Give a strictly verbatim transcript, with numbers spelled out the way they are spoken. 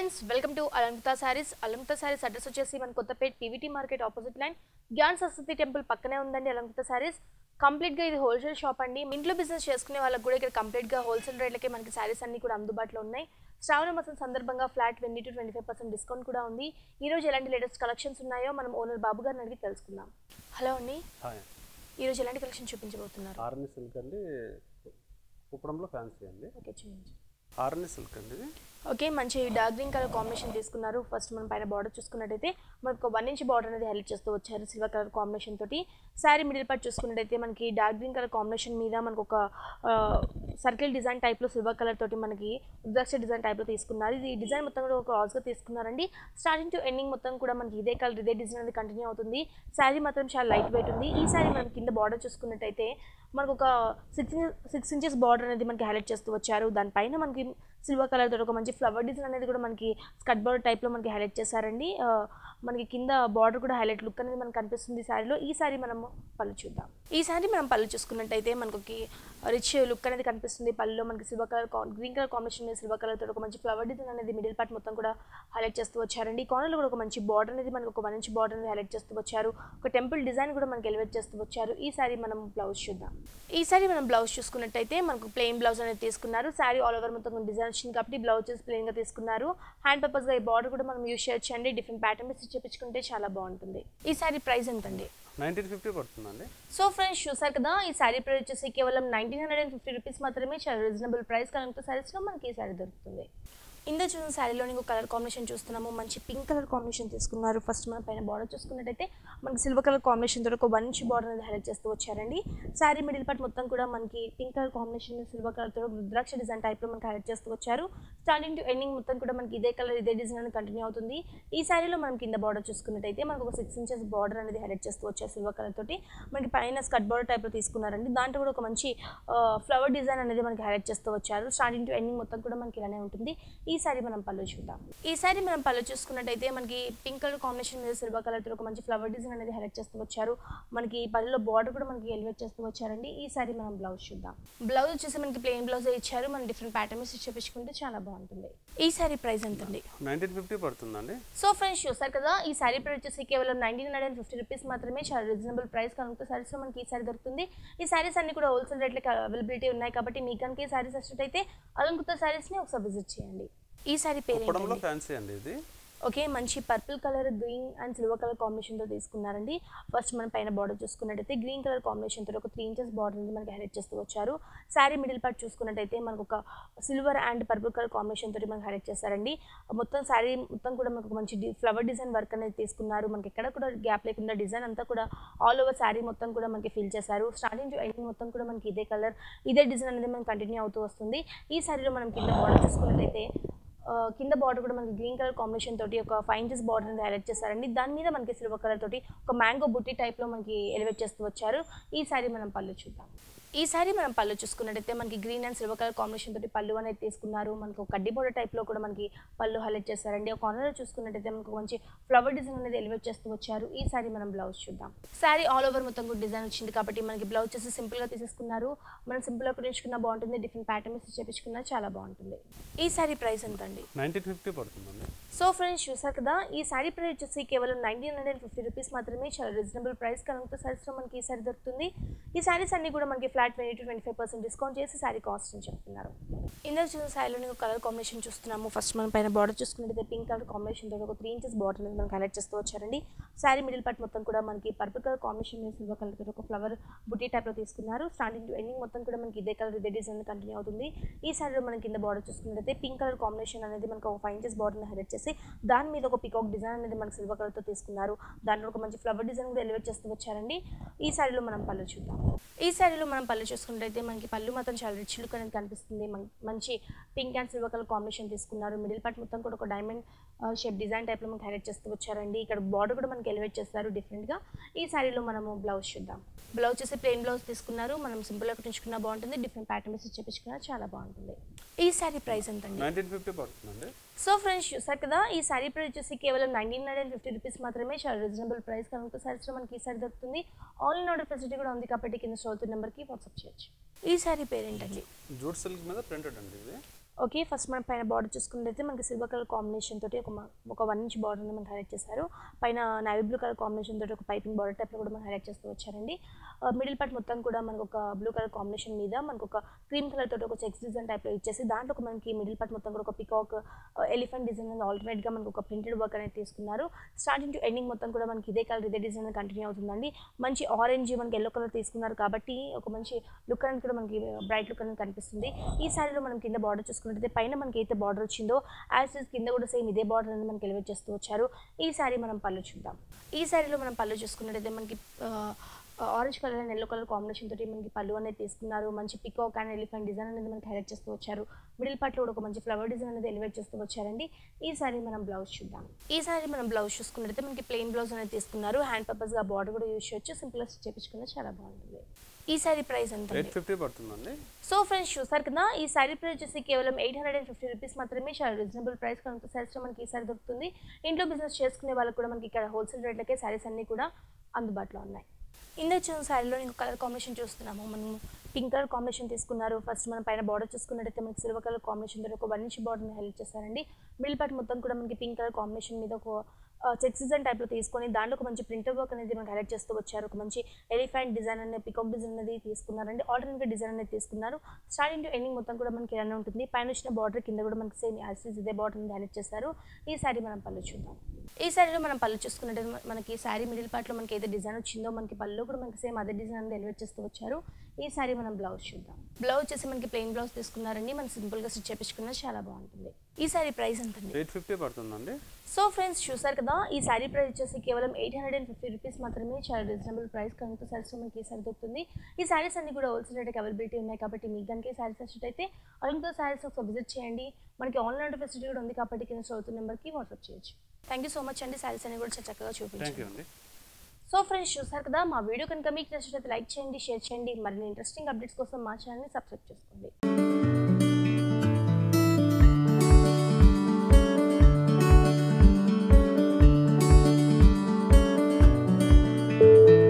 Friends welcome to Alankrita Sarees. Alankrita Sarees address వచ్చేసి మన Kothapet PVT market opposite line Gyan Saraswati temple పక్కనే ఉందండి. అలంకృత సారీస్ కంప్లీట్ గా ఇది హోల్సేల్ షాప్ అండి. ఇంట్లో బిజినెస్ చేసుకునే వాళ్ళకి కూడా ఇక్కడ కంప్లీట్ గా హోల్సేల్ రేట్లకే మనకి సారీస్ అన్ని కూడా అందుబాటులో ఉన్నాయి. శ్రావణ మాసం సందర్భంగా flat twenty two twenty five percent discount కూడా ఉంది. ఈ రోజు ఎలాంటి లేటెస్ట్ కలెక్షన్స్ ఉన్నాయో మనం ఓనర్ బాబు గారిని అడిగి తెలుసుకుందాం. హలో అండి, ఈ రోజు ఎలాంటి కలెక్షన్ చూపించబోతున్నారు? ఆర్ఎన్ సిల్క్ అండి, కుప్పడంలో ఫ్యాన్సీ అండి. ఓకే, చూపించండి. ఆర్ఎన్ సిల్క్ అండి. ఓకే, మంచి డార్క్ గ్రీన్ కలర్ కాంబినేషన్ తీసుకున్నారు. ఫస్ట్ మనం పైన బార్డర్ చూసుకున్నట్టయితే మనకు వన్ ఇంచ్ బార్డర్ అనేది హైలైట్ చేస్తూ వచ్చారు సిల్వర్ కలర్ కాంబినేషన్ తోటి. శారీ మిడిల్ పార్ట్ చూసుకున్నట్టయితే మనకి డార్క్ గ్రీన్ కలర్ కాంబినేషన్ మీద మనకు ఒక సర్కిల్ డిజైన్ టైప్లో సిల్వర్ కలర్ తోటి మనకి రుద్రాక్ష డిజైన్ టైప్లో తీసుకున్నారు. ఇది డిజైన్ మొత్తం కూడా ఒక క్రాస్గా తీసుకున్నారండి. స్టార్టింగ్ టు ఎండింగ్ మొత్తం కూడా మనకి ఇదే కలర్ ఇదే డిజైన్ అనేది కంటిన్యూ అవుతుంది. శారీ మాత్రం చాలా లైట్ వెయిట్ ఉంది. ఈ శారీ మనం కింద బార్డర్ చూసుకున్నట్టయితే మనకు ఒక సిక్స్ సిక్స్ ఇంచెస్ బార్డర్ అనేది మనకి హైలైట్ చేస్తూ వచ్చారు. దానిపైన మనకి సిల్వర్ కలర్ తోటి ఒక మంచి ఫ్లవర్ డిజైన్ అనేది కూడా మనకి స్కట్ బార్డర్ టైప్లో మనకి హైలైట్ చేశారండి. మనకి కింద బార్డర్ కూడా హైలైట్ లుక్ అనేది మనకు కనిపిస్తుంది శారీలో. ఈ శారీ మనం పళ్ళు చూద్దాం. ఈ శారీ మనం పళ్ళు చూసుకున్నట్టయితే మనకి రిచ్ లుక్ అనేది కనిపిస్తుంది. పళ్ళులో మనకి silver colour green colour combination మీద సిల్వర్ కలర్ తోటి ఒక మంచి ఫ్లవర్ డిజైన్ అనేది మిడిల్ పార్ట్ మొత్తం కూడా హైలైట్ చేస్తూ వచ్చారండి. కార్నర్లో కూడా ఒక మంచి బార్డర్ అనేది మనకు ఒక వన్ ఇంచ్ బార్డర్ అనేది హైలైట్ చేస్తూ వచ్చారు. ఒక టెంపుల్ డిజైన్ కూడా మనకి ఎలివేట్ చేస్తూ వచ్చారు. ఈ శారీ మనం బ్లౌజ్ చూద్దాం. ఈ శారీ మనం బ్లౌజ్ చూసుకున్నట్టయితే మనకు ప్లెయిన్ బ్లౌజ్ అనేది తీసుకున్నారు. శారీ ఆల్ ఓవర్ మొత్తం డిజైన్ వచ్చింది కాబట్టి బ్లౌజ్ ప్లెయిన్ గా తీసుకున్నారు. హ్యాండ్ పర్పస్ గా ఈ బార్డర్ కూడా మనం యూస్ చేయొచ్చండి. డిఫరెంట్ ప్యాటర్న్ స్టిచ్ చేయించుకుంటే చాలా బాగుంటుంది. ఈ శారీ ప్రైస్ ఎంత అండి? నైన్టీన్ ఫిఫ్టీ పడుతుందండి. సో ఫ్రెండ్స్ చూసారు కదా, ఈ శారీ ప్రైస్ వచ్చేసి కేవలం nineteen hundred and fifty rupees మాత్రమే. చాలా రీజనబుల్ ప్రైస్ కనుక సారీస్ లో మనకి ఈ శారీ దొరుకుతుంది. ఇందులో చూసిన శారీలో ఇంకో కలర్ కాంబినేషన్ చూస్తున్నాము. మంచి పింక్ కలర్ కాంబినేషన్ తీసుకున్నారు. ఫస్ట్ మన పైన బార్డర్ చూసుకున్నట్టయితే మనకి సిల్వర్ కలర్ కాంబినేషన్ తోటి ఒక వన్ ఇంచ్ బార్డర్ అనేది హైలైట్ చేస్తూ వచ్చారండి. శారీ మిడిల్ పార్ట్ మొత్తం కూడా మనకి pink colour combination silver colour తో రుద్రాక్ష డిజైన్ టైప్ లో మనకి హైలైట్ చేస్తూ వచ్చారు. స్టార్టింగ్ టు ఎండింగ్ మొత్తం కూడా మనకి ఇదే కలర్ ఇదే డిజైన్ అనేది కంటిన్యూ అవుతుంది. ఈ శారీలో మనం కింద బార్డర్ చూసుకున్నట్టయితే మనకు ఒక సిక్స్ ఇంచెస్ బార్డర్ అనేది హైలైట్ చేస్తూ వచ్చారు సిల్వర్ కలర్ తోటి. మనకి పైన స్కట్ బార్డర్ టైప్ లో తీసుకున్నారండి. దాంట్లో కూడా ఒక మంచి ఫ్లవర్ డిజైన్ అనేది మనకి హైలైట్ చేస్తూ వచ్చారు. స్టార్టింగ్ టు ఎండింగ్ మొత్తం కూడా మనకి ఇలానే ఉంటుంది. ఈ శారీ మనం పళ్ళు ఈ సారీ మనం పళ్ళు చూసుకున్నట్టయితే మనకి పింక్ కలర్ కాంబినేషన్ మీద సిల్వర్ కలర్ తో ఒక మంచి ఫ్లవర్ డిజైన్ అనేది హైలైట్ చేస్తూ వచ్చారు. మనకి పళ్ళులో బార్డర్ కూడా మనకి ఎలివేట్ చేస్తూ వచ్చారండి. ఈ సారీ మనం బ్లౌజ్ చూద్దాం. బ్లౌజ్ వచ్చేసి మనకి ప్లెయిన్ బ్లౌజ్ ఇచ్చారు. మనం డిఫరెంట్ ప్యాటర్న్ స్టిచ్ చేయించుకుంటే చాలా బాగుంటుంది. ఈ సారీ ప్రైస్ ఎంత అండి? నైన్టీన్ ఫిఫ్టీ పడుతుందండి. సో ఫ్రెండ్స్ చూసారు కదా, ఈ సారీ ప్రైస్ వచ్చేసి కేవలం nineteen hundred and fifty rupees మాత్రమే. చాలా రీజనబుల్ ప్రైస్ కనుక సారీస్ లో మనకి ఈ సారీ దొరుకుతుంది. ఈ సారీస్ అన్ని కూడా హోల్సేల్ రేట్లకి అవైలబిలిటీ ఉన్నాయి కాబట్టి మీకు కనుక ఈ సారీస్ వచ్చినట్టయితే అలంకృత సారీస్ ని ఒకసారి విజిట్ చేయండి. ఈ సారీ పేరు ఫ్యాన్సీ అండి ఇది. ఓకే, మంచి purple colour green and silver colour combination తో తీసుకున్నారండి. ఫస్ట్ మన పైన బార్డర్ చూసుకున్నట్టయితే గ్రీన్ కలర్ కాంబినేషన్ తో ఒక త్రీ ఇంచెస్ బార్డర్ అనేది మనకి హైలైట్ చేస్తూ వచ్చారు. శారీ మిడిల్ పార్ట్ చూసుకున్నట్టయితే మనకు ఒక silver and purple colour combination తోటి మనకి హైలైట్ చేస్తారండి. మొత్తం శారీ మొత్తం కూడా మనకు మంచి ఫ్లవర్ డిజైన్ వర్క్ అనేది తీసుకున్నారు. మనకి ఎక్కడ కూడా గ్యాప్ లేకుండా డిజైన్ అంతా కూడా ఆల్ ఓవర్ శారీ మొత్తం కూడా మనకి ఫిల్ చేశారు. స్టార్టింగ్ టు ఎండింగ్ మొత్తం కూడా మనకి ఇదే కలర్ ఇదే డిజైన్ అనేది మనకి కంటిన్యూ అవుతూ వస్తుంది. ఈ శారీలో మనం కింద బార్డర్ చూసుకున్నట్టయితే కింద బార్డర్ కూడా మనకి గ్రీన్ కలర్ కాంబినేషన్ తోటి ఒక ఫైవ్ ఇంచెస్ బార్డర్ అనేది హైలైట్ చేస్తారండి. దాని మీద మనకి సిల్వర్ కలర్ తోటి ఒక మ్యాంగో బుట్టి టైప్ లో మనకి ఎలివేట్ చేస్తూ వచ్చారు. ఈ సారీ మనం పళ్ళు చూద్దాం. ఈ సారీ మనం పళ్ళు చూసుకున్నట్టయితే మనకి green and silver colour combination తోటి పళ్ళు అనేది తీసుకున్నారు. మనకు కడ్డీ బోర్డర్ టైప్ లో కూడా మనకి పళ్ళు హైలైట్ చేస్తారండి. ఒక కార్నర్ చూసుకున్నట్టయితే మనకు మంచి ఫ్లవర్ డిజైన్ అనేది ఎలివేట్ చేస్తూ వచ్చారు. ఈ సారీ మనం బ్లౌజ్ చూద్దాం. సారీ ఆల్ ఓవర్ మొత్తం కూడా డిజైన్ వచ్చింది కాబట్టి మనకి బ్లౌజ్ చేసి సింపుల్ గా తీసేసుకున్నారు. మనం సింపుల్ గా కుట్టించుకున్నా బాగుంటుంది. డిఫరెంట్ ప్యాటర్న్ చేపించుకున్నా చాలా బాగుంటుంది. ఈ సారీ ప్రైస్ ఎంత అండి? నైన్టీన్ ఫిఫ్టీ పడుతుందండి. సో ఫ్రెండ్స్ చూసారు కదా, ఈ సారీ ప్రైస్ వచ్చేసి కేవలం నైన్టీన్ హండ్రెడ్ ఫిఫ్టీ రూపీస్ మాత్రమే. చాలా రీజనబుల్ ప్రైస్ కనుక సారీస్ లో మనకి ఈ సారీ దొరుకుతుంది. ఈ సారీస్ అన్ని కూడా మనకి flat twenty two twenty five percent discount చేసి సారీ కాస్ట్ అని చెప్తున్నారు. ఇందులో చూసిన సారీలో కలర్ కాంబినేషన్ చూస్తున్నాము. ఫస్ట్ మనం పైన బార్డర్ చూసుకున్నట్టయితే పింక్ కలర్ కాంబినేషన్ తో ఒక త్రీ ఇంచెస్ బార్డర్ అనేది మనకి హైలైట్ చేస్తూ వచ్చారండి. సారీ మిడిల్ పార్ట్ మొత్తం కూడా మనకి పర్పుల్ కలర్ కాంబినేషన్ మీద సిల్వర్ కలర్ తో ఒక ఫ్లవర్ బుట్టి టైప్ లో తీసుకున్నారు. స్టార్టింగ్ టు ఎండింగ్ మొత్తం కూడా మనకి ఇదే కలర్ ఇదే డిజైన్ కంటిన్యూ అవుతుంది. ఈ సారీలో మనం కింద బార్డర్ చూసుకున్నట్టయితే పింక్ కలర్ కాంబినేషన్ అనేది మనకు ఒక ఫైవ్ ఇంచెస్ బార్డర్ హైలైట్ చేసి దాని మీద ఒక పికాక్ డిజైన్ అనేది మనకి సిల్వర్ కలర్ తో తీసుకున్నారు. దాంట్లో ఒక మంచి ఫ్లవర్ డిజైన్ కూడా ఎలివేట్ చేస్తూ వచ్చారండి. ఈ సారీలో మనం పళ్ళు చూద్దాం. ఈ సారీలో మనం పళ్ళు చూసుకున్నట్టయితే మనకి పళ్ళు మాత్రం చాలా రిచ్ లుక్ అనేది కనిపిస్తుంది. మంచి pink and silver colour combination తీసుకున్నారు. మిడిల్ పార్ట్ మొత్తం కూడా ఒక డైమండ్ షేప్ డిజైన్ టైప్ లో మనకి హైలైట్ చేస్తూ వచ్చారండి. ఇక్కడ బార్డర్ కూడా మనకి ఎలివేట్ చేస్తారు డిఫరెంట్ గా. ఈ సారీలో మనము బ్లౌజ్ చూద్దాం. బ్లౌజ్ చేసి ప్లెయిన్ బ్లౌజ్ తీసుకున్నారు. మనం సింపుల్ గా కుట్టించుకున్నా బాగుంటుంది. డిఫరెంట్ ప్యాటర్న్ స్టిచ్ చేయించుకున్నా చాలా బాగుంటుంది. ఈ సారీ ప్రైస్ ఎంత అండి? నైన్టీన్ ఫిఫ్టీ పడుతుందండి. సో ఫ్రెండ్స్ చూసారు కదా, ఈ సారీ ప్రైస్ వచ్చేసి కేవలం నైన్టీన్ హండ్రెడ్ ఫిఫ్టీ రూపీస్ మాత్రమే. చాలా రీజనబుల్ ప్రైస్ కనుక సారీస్ లో మనకి ఈ సారీ దొరుకుతుంది. ఆన్లైన్ ఆర్డర్ ఫెసిలిటీ కూడా ఉంది కాబట్టి కింద స్టోర్ నెంబర్ కి వాట్సాప్ చేయొచ్చు. ఈ సారీ పేరేంటండి? జూట్ సిల్క్ మీద ప్రింటెడ్ అండి ఇది. ఓకే, ఫస్ట్ మనం పైన బార్డర్ చూసుకున్నట్లయితే మనకి సిల్వర్ కలర్ కాంబినేషన్ తోటి ఒక ఒక వన్ ఇంచ్ బార్డర్ మనకి హైలైట్ చేశారు. పైన నేవీ బ్లూ కలర్ కాంబినేషన్ తోటి ఒక పైపింగ్ బార్డర్ టైప్లో కూడా మనం హైలైట్ చేస్తూ వచ్చారండి. మిడిల్ పార్ట్ మొత్తం కూడా మనకు ఒక బ్లూ కలర్ కాంబినేషన్ మీద మనకు ఒక క్రీమ్ కలర్ తోటి ఒక చెక్స్ డిజైన్ టైప్లో ఇచ్చేసి దాంట్లో మనకి మిడిల్ పార్ట్ మొత్తం కూడా ఒక పికాక్ ఎలిఫెంట్ డిజైన్ అనేది ఆల్టర్నేట్గా మనకు ఒక ప్రింటెడ్ వర్క్ అనేది తీసుకున్నారు. స్టార్టింగ్ టు ఎండింగ్ మొత్తం కూడా మనకి ఇదే కలర్ ఇదే డిజైన్ కంటిన్యూ అవుతుందండి. మంచి ఆరెంజ్ మనకి ఎల్లో కలర్ తీసుకున్నారు కాబట్టి ఒక మంచి లుక్ అనేది కూడా మనకి బ్రైట్ లుక్ అనేది కనిపిస్తుంది. ఈ శారీలో మనం కింద బార్డర్ చూసుకున్నట్లయితే పైన మనకి అయితే బార్డర్ వచ్చిందో యాజ్ ఇస్ కింద కూడా సేమ్ ఇదే బార్డర్ అనేది మనకి ఎలివేట్ చేస్తూ వచ్చారు. ఈ శారీ మనం పళ్ళు చూద్దాం. ఈ శారీలో మనం పళ్ళు చూసుకున్నట్లయితే మనకి orange colour and yellow colour combination తోటి మనకి పళ్ళు అనేది తీసుకున్నారు. మంచి పికాక్ అండ్ ఎలిఫెంట్ డిజైన్ అనేది మనకి హైలైట్ చేస్తూ వచ్చారు. మిడిల్ పార్ట్లో కూడా ఒక మంచి ఫ్లవర్ డిజైన్ అనేది ఎలివేట్ చేస్తూ వచ్చారండి. ఈ సారీ మనం బ్లౌజ్ చూద్దాం. ఈ సారీ మనం బ్లౌజ్ చూసుకున్నట్లయితే మనకి ప్లెయిన్ బ్లౌజ్ అనేది తీసుకున్నారు. హ్యాండ్ పర్పస్గా బార్డర్ కూడా యూజ్ చేయొచ్చు. సింపుల్గా స్టిచ్ చేయించుకున్నా చాలా బాగుంటుంది. ఈ సారీ ప్రైస్ ఎంత? ఎయిట్ ఫిఫ్టీ పడుతుందండి. సో ఫ్రెండ్స్ చూసారు కదా, ఈ సారీ ప్రైస్ వచ్చేసి కేవలం eight hundred and fifty rupees మాత్రమే. చాలా రీజనబుల్ ప్రైస్ కనుక సారీస్లో మనకి ఈ సారీ దొరుకుతుంది. ఇంట్లో బిజినెస్ చేసుకునే వాళ్ళకి కూడా మనకి ఇక్కడ హోల్సేల్ రేట్లకే సారీస్ అన్నీ కూడా అందుబాటులో ఉన్నాయి. ఇందులో వచ్చిన శారీలో ఇంకో కలర్ కాంబినేషన్ చూస్తున్నాము. మనం పింక్ కలర్ కాంబినేషన్ తీసుకున్నారు. ఫస్ట్ మనం పైన బార్డర్ చూసుకున్నట్టయితే మనకి సిల్వర్ కలర్ కాంబినేషన్ తోటి ఒక వన్ ఇంచ్ బార్డర్ని హైలైట్ చేశారండి. మిడిల్ పార్ట్ మొత్తం కూడా మనకి పింక్ కలర్ కాంబినేషన్ మీద ఒక చెక్స్ డిజైన్ టైప్లో తీసుకొని దాంట్లో ఒక మంచి ప్రింటర్ వర్క్ అనేది మనకి హైలైట్ చేస్తూ వచ్చారు. ఒక మంచి ఎలిఫెంట్ డిజైన్ అనేది పికాక్ డిజైన్ అనేది తీసుకున్నారండి. ఆల్టర్నేట్గా డిజైన్ అనేది తీసుకున్నారు. స్టార్టింగ్ టు ఎండింగ్ మొత్తం కూడా మనకి ఇలానే ఉంటుంది. పైన వచ్చిన బార్డర్ కింద కూడా మనకి సేమ్ యాజ్ ఇదే బార్డర్ అనేది హైలైట్ చేశారు. ఈ శారీ మనం పళ్ళు చూద్దాం. ఈ శారీలో మనం పళ్ళు చూసుకున్నట్టు మనకి శారీ మిడిల్ పార్ట్లో మనకి ఏదైతే డిజైన్ వచ్చిందో మనకి పళ్ళు కూడా మనకి సేమ్ అదే డిజైన్ అనేది ఎలివేట్ చేస్తూ వచ్చారు. ఈ శారీ మనం బ్లౌజ్ చూద్దాం. బ్లౌజ్ చేసి మనకి ప్లెయిన్ బ్లౌజ్ తీసుకున్నారండి. మనం సింపుల్గా స్టిచ్ చేయించుకున్నా చాలా బాగుంటుంది. ఈ శారీ ప్రైస్ ఎంత? ఎయిట్ ఫిఫ్టీ పడుతుందండి. సో ఫ్రెండ్స్ చూసారు కదా, ఈ శారీ ప్రైస్ వచ్చేసి కేవలం eight hundred and fifty rupees మాత్రమే. చాలా రీజనబుల్ ప్రైస్ కనుక సారీస్ మనకి ఈ శారీ దొరుకుతుంది. ఈ శారీస్ అన్ని కూడా హోల్సేల్ రేట్కి అవైలబిలిటీ ఉన్నాయి కాబట్టి మీకు కనుక ఈ శారీస్ నచ్చినట్టయితే అలాంటి శారీస్ ఒకసారి విజిట్ చేయండి. మనకి ఆన్లైన్ ఫెసిలిటీ కూడా ఉంది కాబట్టి కింద చదువుతున్న నెంబర్కి వాట్సాప్ చేయొచ్చు. థ్యాంక్ యూ సో మచ్ అండి. శారీస్ అన్ని కూడా చాలా చక్కగా చూపించండి. సో ఫ్రెండ్స్ చూసారు కదా, మా వీడియో కనుక మీకు నచ్చినట్లయితే లైక్ చేయండి, షేర్ చేయండి. మరిన్ని ఇంట్రెస్టింగ్ అప్డేట్స్ కోసం మా ఛానల్ని సబ్స్క్రైబ్ చేసుకోండి.